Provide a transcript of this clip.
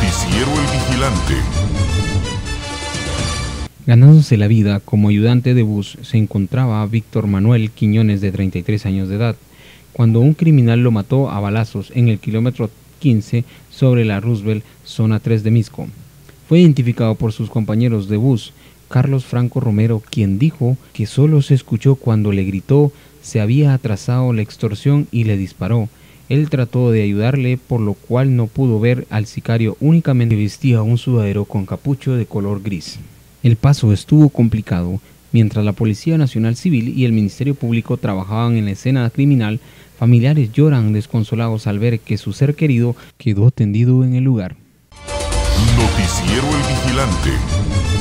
Noticiero El Vigilante. Ganándose la vida como ayudante de bus se encontraba Víctor Manuel Quiñones, de 33 años de edad, cuando un criminal lo mató a balazos en el kilómetro 15 sobre la Roosevelt, zona 3 de Misco. Fue identificado por sus compañeros de bus, Carlos Franco Romero, quien dijo que solo se escuchó cuando le gritó se había atrasado la extorsión y le disparó. Él trató de ayudarle, por lo cual no pudo ver al sicario, únicamente vestía un sudadero con capucho de color gris. El paso estuvo complicado. Mientras la Policía Nacional Civil y el Ministerio Público trabajaban en la escena criminal, familiares lloran desconsolados al ver que su ser querido quedó tendido en el lugar. Noticiero El Vigilante.